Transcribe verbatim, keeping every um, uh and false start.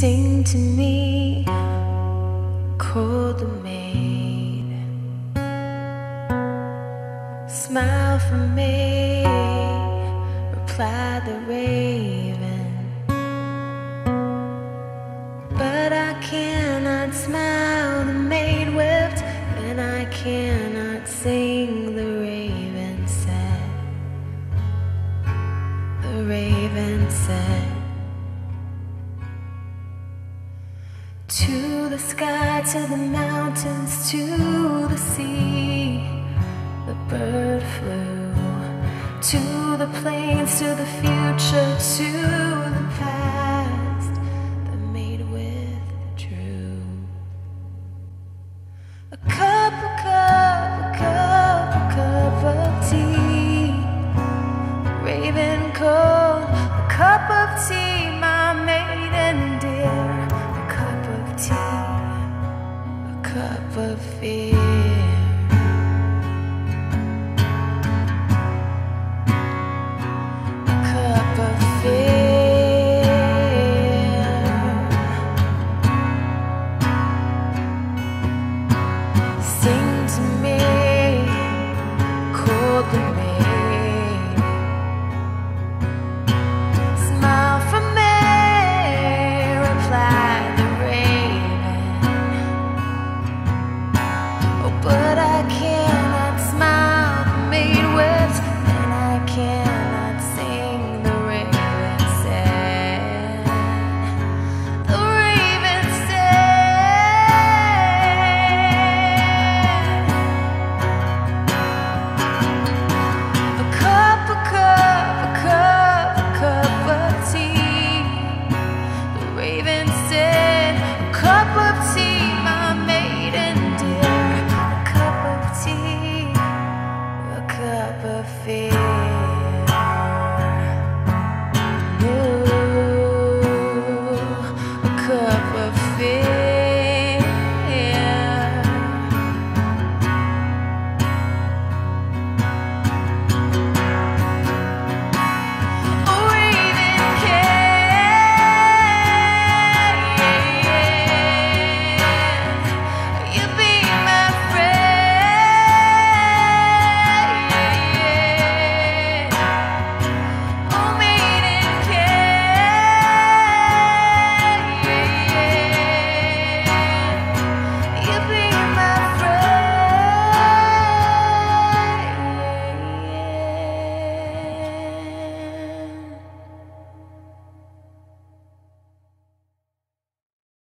Sing to me, called the maid. Smile for me, replied the raven. But I cannot smile, the maid wept, and I cannot sing, the raven said. The raven said. To the sky, to the mountains, to the sea, the bird flew. To the plains, to the future, to